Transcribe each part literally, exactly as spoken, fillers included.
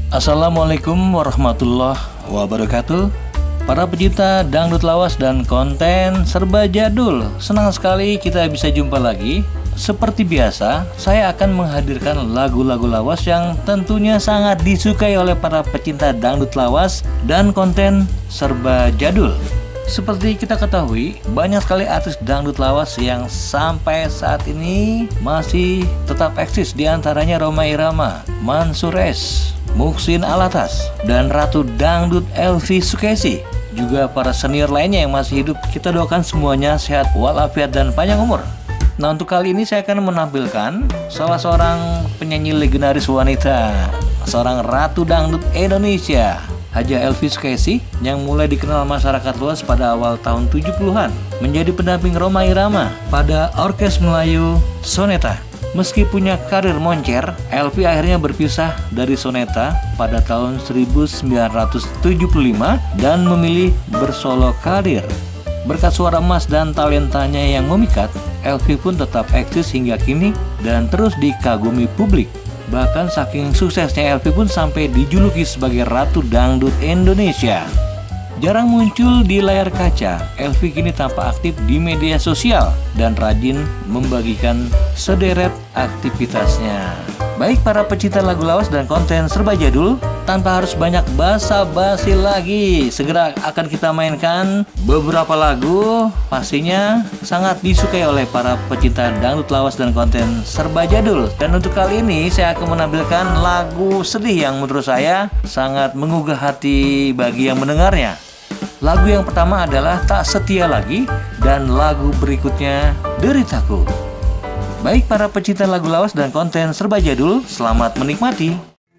Assalamualaikum warahmatullahi wabarakatuh. Para pecinta dangdut lawas dan konten serba jadul, senang sekali kita bisa jumpa lagi. Seperti biasa, saya akan menghadirkan lagu-lagu lawas yang tentunya sangat disukai oleh para pecinta dangdut lawas dan konten serba jadul. Seperti kita ketahui, banyak sekali artis dangdut lawas yang sampai saat ini masih tetap eksis, diantaranya Rhoma Irama, Mansyur S, Muhsin Alatas, dan Ratu Dangdut Elvi Sukaesih. Juga para senior lainnya yang masih hidup, kita doakan semuanya sehat walafiat dan panjang umur. Nah, untuk kali ini saya akan menampilkan salah seorang penyanyi legendaris wanita, seorang Ratu Dangdut Indonesia, Haja Elvi Sukaesih, yang mulai dikenal masyarakat luas pada awal tahun tujuh puluhan, menjadi pendamping Rhoma Irama pada Orkes Melayu Soneta. Meski punya karir moncer, Elvi akhirnya berpisah dari Soneta pada tahun seribu sembilan ratus tujuh puluh lima dan memilih bersolo karir. Berkat suara emas dan talentanya yang memikat, Elvi pun tetap eksis hingga kini dan terus dikagumi publik. Bahkan saking suksesnya, Elvi pun sampai dijuluki sebagai Ratu Dangdut Indonesia. Jarang muncul di layar kaca, Elvi kini tampak aktif di media sosial dan rajin membagikan sederet aktivitasnya. Baik para pecinta lagu lawas dan konten serba jadul, tanpa harus banyak basa-basi lagi, segera akan kita mainkan beberapa lagu pastinya sangat disukai oleh para pecinta dangdut lawas dan konten serba jadul. Dan untuk kali ini saya akan menampilkan lagu sedih yang menurut saya sangat menggugah hati bagi yang mendengarnya. Lagu yang pertama adalah Tak Setia Lagi, dan lagu berikutnya Deritaku. Baik para pecinta lagu lawas dan konten serba jadul, selamat menikmati.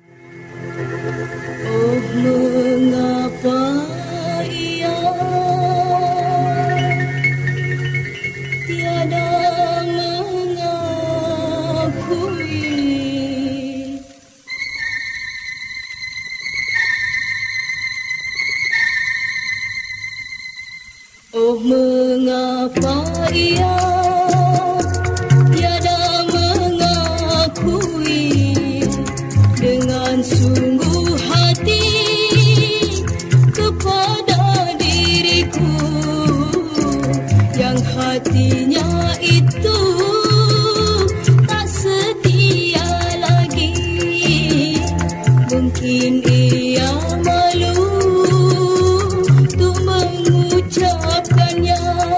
Oh, mengapa ia tiada mengakui? Oh, mengapa ia tiada mengakui dengan sungguh hati kepada diriku, yang hatinya itu tak setia lagi. Mungkin ia malu untuk mengucapkannya.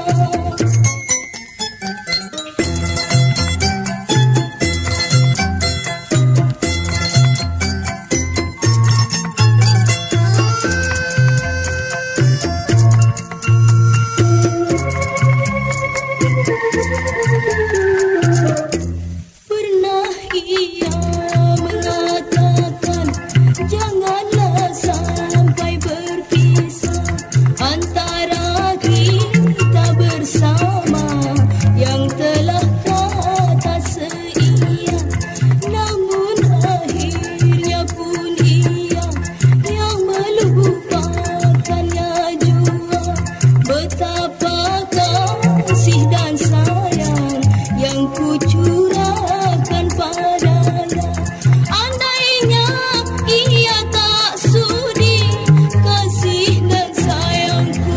Pernah ia mengatakan janganlah sampai berpisah antara kita bersama, yang telah kata seia. Namun akhirnya pun ia yang melupakannya jua. Betapa kasih dan sayang yang ku curahkan padanya. Andainya ia tak sudi kasih dan sayangku,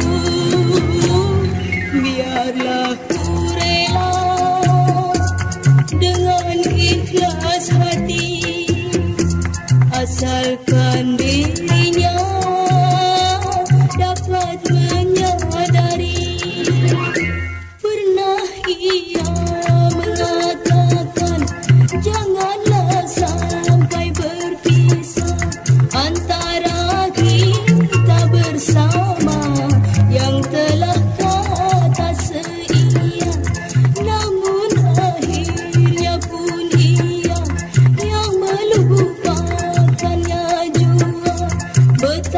biarlah ku rela dengan ikhlas hati, asalkan dirinya dapat menyadari. Pernah ia mengatakan janganlah sampai berpisah antara kita bersama, yang telah kata seia. Namun akhirnya pun ia yang melupakannya jua.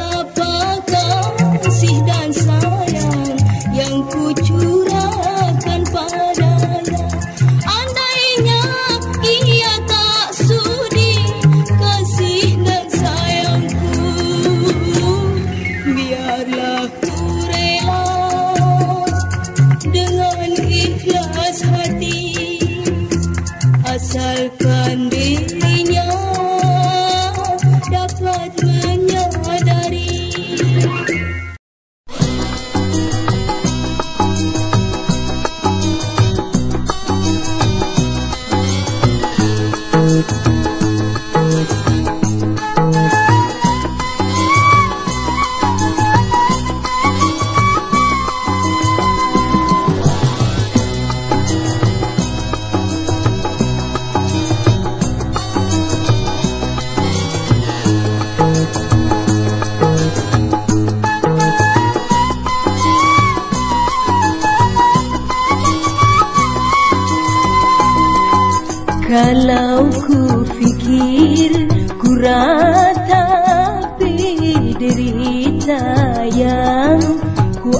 Walau ku fikir ku ratapi derita yang ku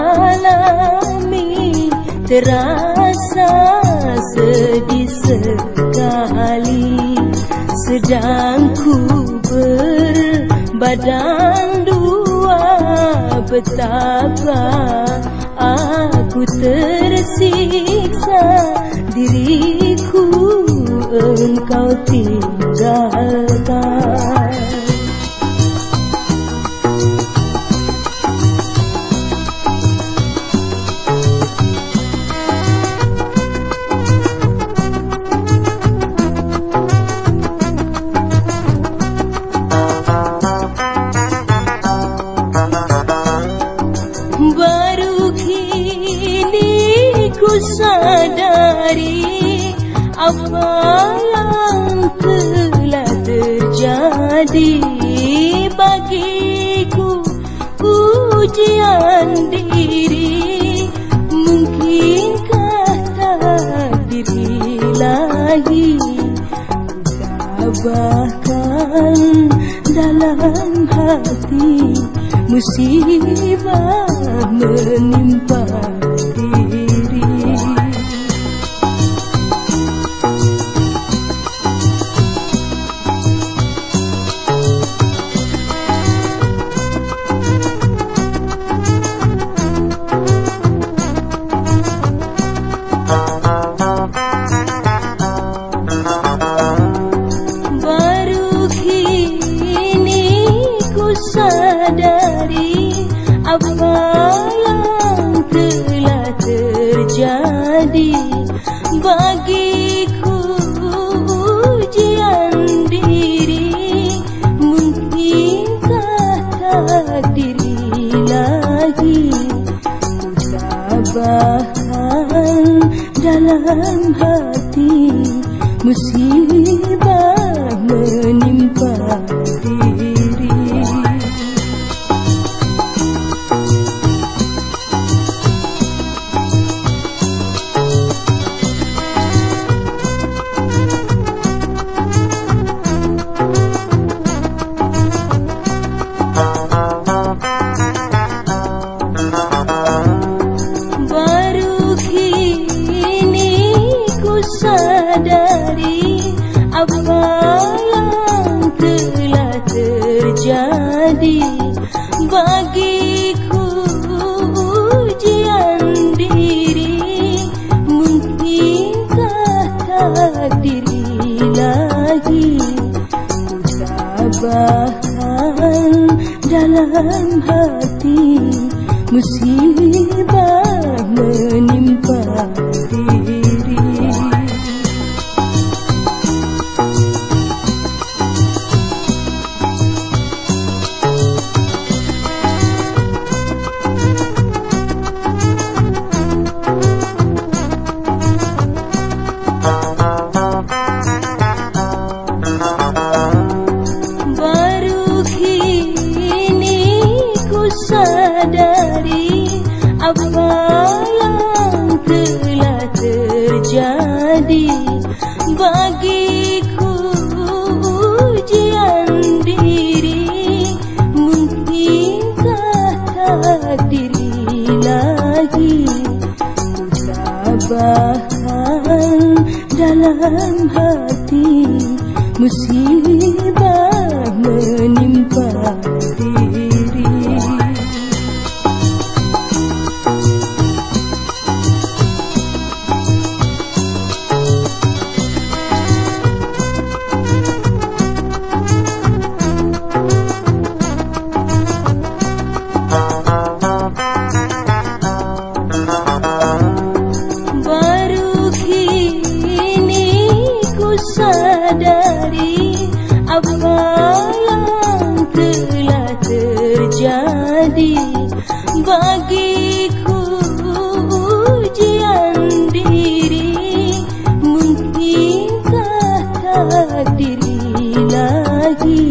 alami, terasa sedih sekali. Sedang ku berbadan dua, betapa aku tersiksa. Diriku engkau tinggalkan. Baru kini ku sadari apa yang telah terjadi bagiku. Ujian diri, mungkinkah takdir ilahi? Tabahkan dalam hati, musibah menimpa diri. Baru kini ku sadari apa yang telah terjadi bagiku. Ujian diri, mungkinkah takdir ilahi? Tabahkan dalam hati, musibah menimpa diri. Baru kini ku sadari apa yang telah terjadi bagiku. Ujian diri, mungkinkah takdir ilahi? Tabahkan dalam hati, musibah menimpa diri. Baru kini ku sadari apa yang telah terjadi bagiku. Ujian diri, mungkinkah takdir ilahi? Tabahkan dalam hati, musibah menimpa diri. Baru kini ku sadari apa yang telah terjadi bagiku. Ujian diri, mungkinkah takdir ilahi?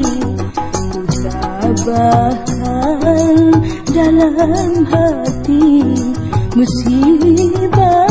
Tabahkan dalam hati, musibah